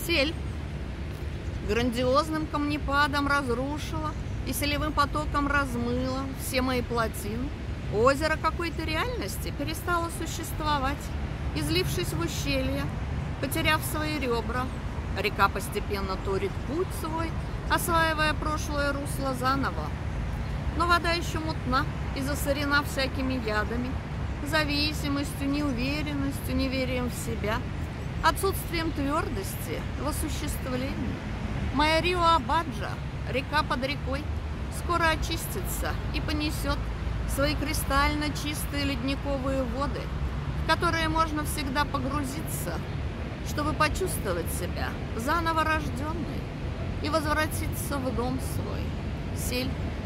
Сель грандиозным камнепадом разрушила и селевым потоком размыла все мои плотины. Озеро какой-то реальности перестало существовать, излившись в ущелье, потеряв свои ребра. Река постепенно турит путь свой, осваивая прошлое русло заново. Но вода еще мутна и засорена всякими ядами, зависимостью, неуверенностью, неверием в себя, отсутствием твердости в осуществлении. Моя Рио-Абаджа, река под рекой, скоро очистится и понесет свои кристально чистые ледниковые воды, в которые можно всегда погрузиться, чтобы почувствовать себя заново рожденной и возвратиться в дом свой. Сель